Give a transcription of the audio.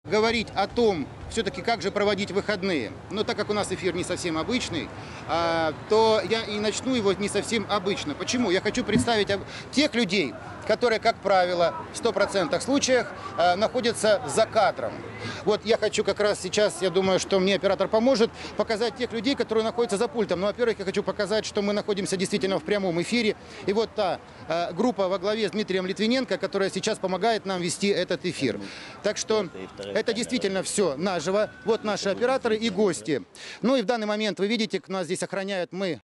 Говорить о том, все-таки как же проводить выходные. Но так как у нас эфир не совсем обычный, то я и начну его не совсем обычно. Почему? Я хочу представить тех людей, которые, как правило, в 100% случаях находятся за кадром. Вот я хочу как раз сейчас, я думаю, что мне оператор поможет, показать тех людей, которые находятся за пультом. Но, во-первых, я хочу показать, что мы находимся действительно в прямом эфире. И вот та группа во главе с Дмитрием Литвиненко, которая сейчас помогает нам вести этот эфир. Так что это действительно все наживо. Вот наши операторы и гости. Ну и в данный момент, вы видите, нас здесь охраняют, мы